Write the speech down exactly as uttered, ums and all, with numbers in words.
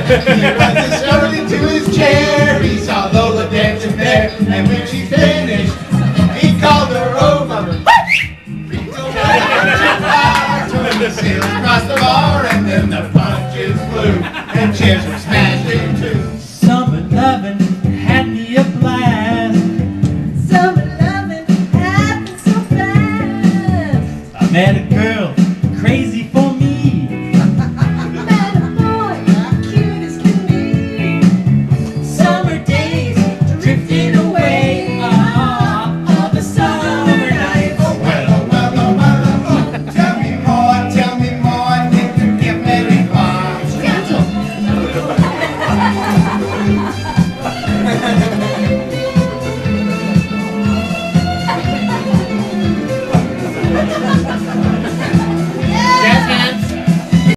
He runs straight into his chair. He saw Lola dancing there, and when she finished, he called her over. He told her to sail across the bar, and then the punches flew, and chairs were smashed.